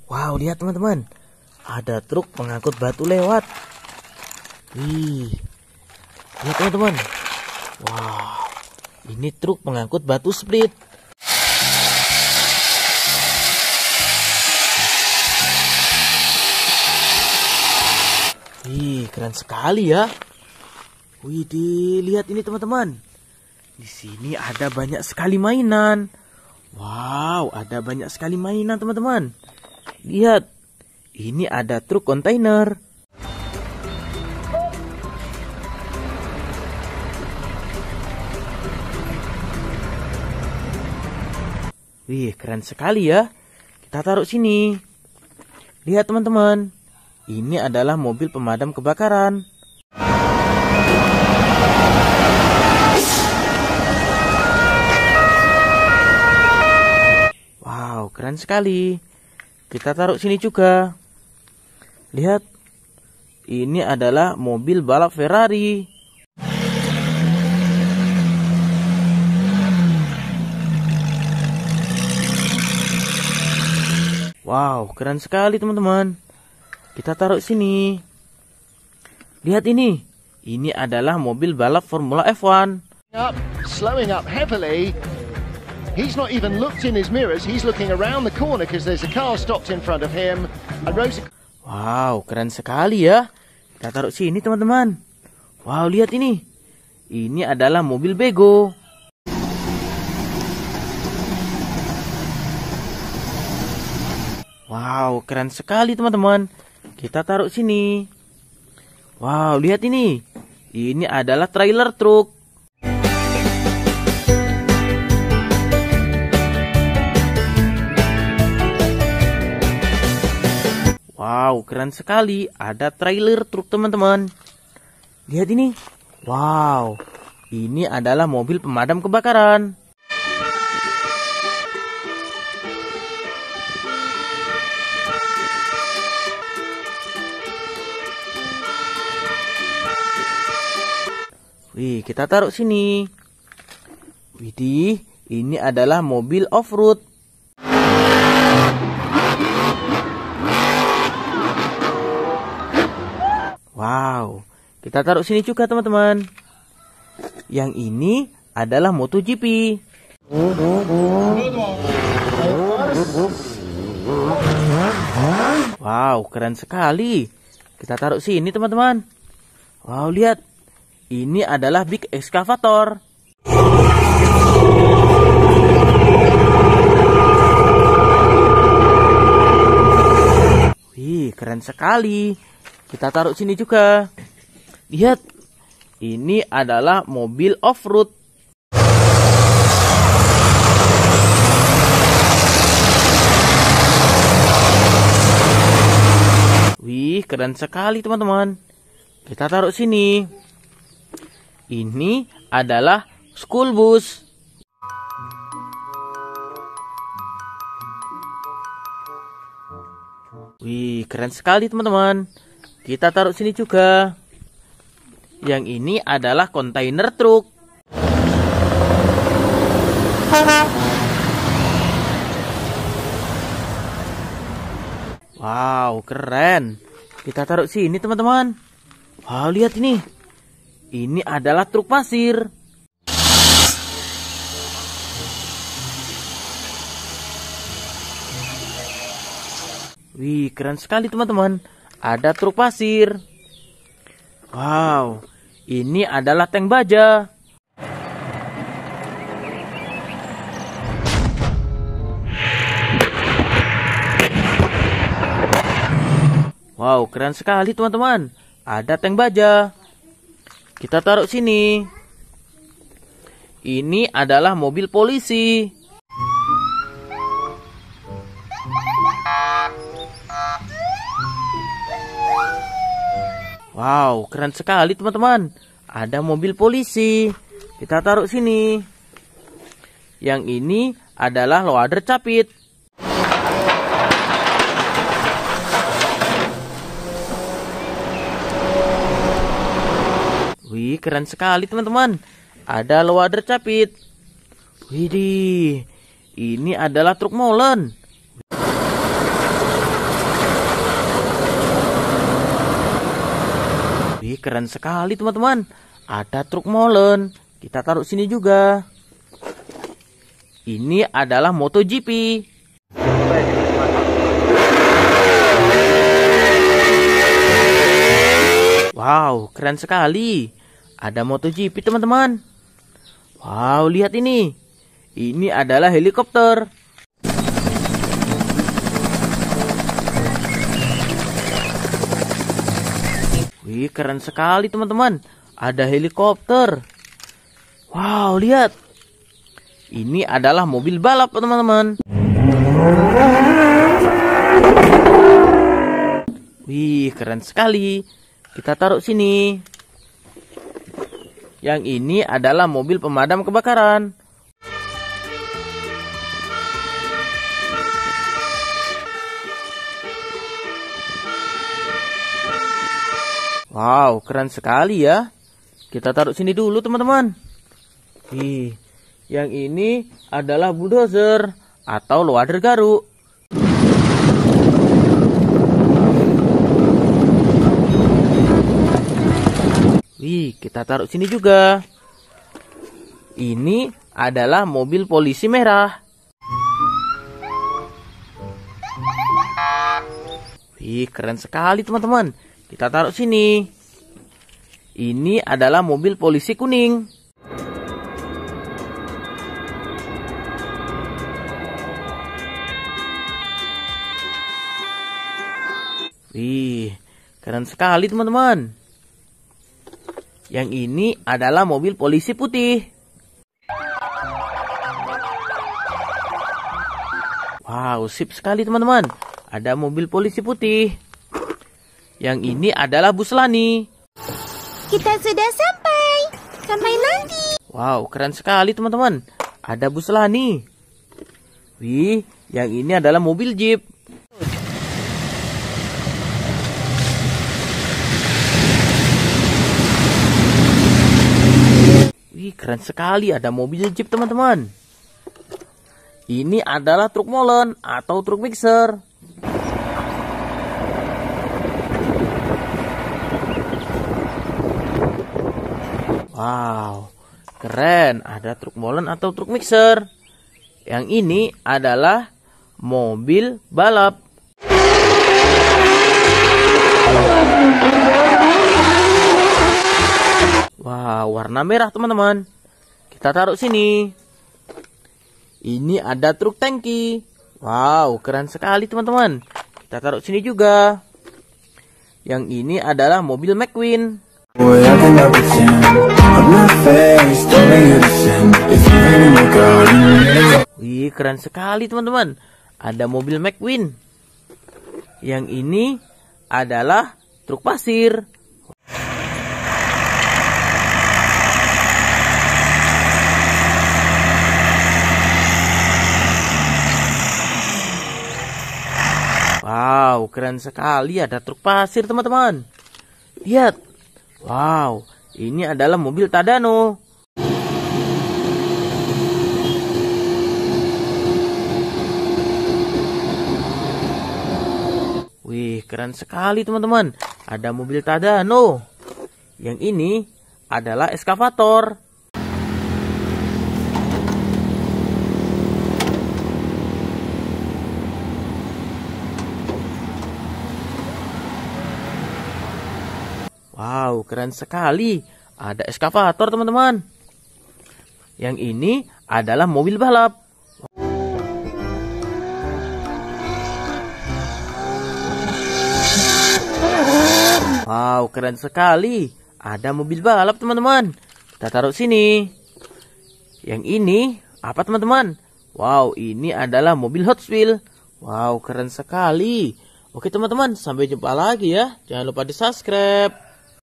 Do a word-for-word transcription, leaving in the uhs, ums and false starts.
Wow, lihat teman-teman. Ada truk pengangkut batu lewat. Wih. Lihat teman-teman. Wow. Ini truk pengangkut batu split. Wih, keren sekali ya. Wih, dilihat ini teman-teman. Di sini ada banyak sekali mainan. Wow, ada banyak sekali mainan teman-teman. Lihat, ini ada truk kontainer. Wih, keren sekali ya. Kita taruh sini. Lihat teman-teman. Ini adalah mobil pemadam kebakaran. Wow, keren sekali. Kita taruh sini juga. Lihat. Ini adalah mobil balap Ferrari. Wow, keren sekali teman-teman. Kita taruh sini. Lihat ini. Ini adalah mobil balap Formula F satu. Up, slowing up heavily. He's not even looked in his mirrors. He's looking around the corner because there's a car stopped in front of him. And Rosa... Wow, keren sekali ya. Kita taruh sini teman-teman. Wow, lihat ini. Ini adalah mobil bego. Wow, keren sekali teman-teman. Kita taruh sini. Wow, lihat ini. Ini adalah trailer truk. Wow, keren sekali. Ada trailer truk teman-teman. Lihat ini. Wow, ini adalah mobil pemadam kebakaran. Wih, kita taruh sini. Widih, ini adalah mobil off-road. Wow, kita taruh sini juga teman-teman. Yang ini adalah MotoGP. Wow, keren sekali. Kita taruh sini teman-teman. Wow, lihat. Ini adalah big excavator. Wih, keren sekali. Kita taruh sini juga. Lihat. Ini adalah mobil off-road. Wih, keren sekali teman-teman. Kita taruh sini. Ini adalah school bus. Wih, keren sekali teman-teman. Kita taruh sini juga. Yang ini adalah kontainer truk. Wow, keren. Kita taruh sini teman-teman. Wow, lihat ini. Ini adalah truk pasir. Wih, keren sekali teman-teman. Ada truk pasir. Wow, ini adalah tank baja. Wow, keren sekali teman-teman. Ada tank baja. Kita taruh sini. Ini adalah mobil polisi. Wow, keren sekali teman-teman. Ada mobil polisi. Kita taruh sini. Yang ini adalah loader capit. Wih, keren sekali teman-teman. Ada loader capit. Widih, ini adalah truk molen. keren sekali teman-teman. Ada truk molen. Kita taruh sini juga. Ini adalah MotoGP. Wow, keren sekali. Ada MotoGP teman-teman. Wow, lihat ini. Ini adalah helikopter. Wih, keren sekali teman-teman. Ada helikopter. Wow, lihat. Ini adalah mobil balap teman-teman. Wih, keren sekali. Kita taruh sini. Yang ini adalah mobil pemadam kebakaran. Wow, keren sekali ya. Kita taruh sini dulu teman-teman. Ih, yang ini adalah bulldozer atau loader garuk. Wih, kita taruh sini juga. Ini adalah mobil polisi merah. Wih, keren sekali teman-teman. Kita taruh sini. Ini adalah mobil polisi kuning. Wih, keren sekali teman-teman. Yang ini adalah mobil polisi putih. Wow, sip sekali teman-teman. Ada mobil polisi putih. Yang ini adalah bus Lani. Kita sudah sampai. Sampai nanti. Wow, keren sekali teman-teman. Ada bus Lani. Wih, yang ini adalah mobil Jeep. Wih, keren sekali. Ada mobil Jeep teman-teman. Ini adalah truk molen atau truk mixer. Wow, keren. Ada truk molen atau truk mixer. Yang ini adalah mobil balap. Wow, warna merah teman-teman. Kita taruh sini. Ini ada truk tangki. Wow, keren sekali teman-teman. Kita taruh sini juga. Yang ini adalah mobil McQueen. Wih, keren sekali teman-teman. Ada mobil McQueen. Yang ini adalah truk pasir. Wow, keren sekali. Ada truk pasir teman-teman. Lihat. Wow, ini adalah mobil Tadano. Wih, keren sekali teman-teman. Ada mobil Tadano. Yang ini adalah eskavator. Wow, keren sekali. Ada eskavator teman-teman. Yang ini adalah mobil balap. Wow, keren sekali. Ada mobil balap teman-teman. Kita taruh sini. Yang ini apa teman-teman? Wow, ini adalah mobil Hot Wheels. Wow, keren sekali. Oke teman-teman, sampai jumpa lagi ya. Jangan lupa di subscribe.